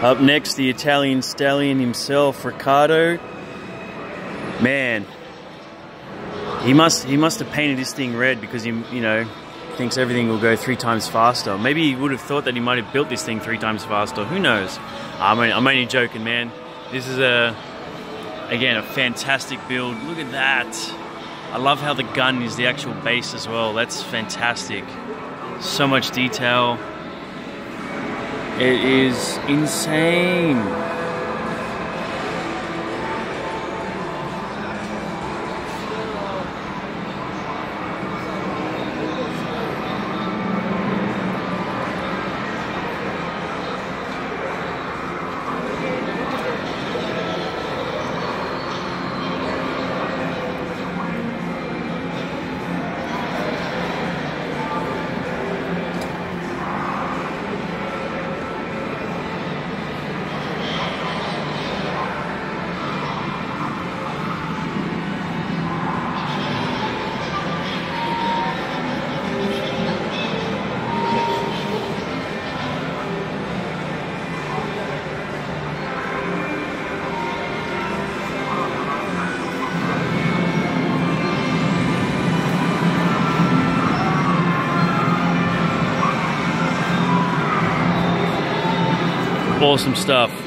Up next, the Italian stallion himself, Riccardo. Man, he must have painted this thing red because he, you know, thinks everything will go 3 times faster. Maybe he would have thought that he might have built this thing 3 times faster. Who knows? I'm only joking, man. This is again, a fantastic build. Look at that. I love how the gun is the actual base as well. That's fantastic. So much detail. It is insane. Awesome stuff.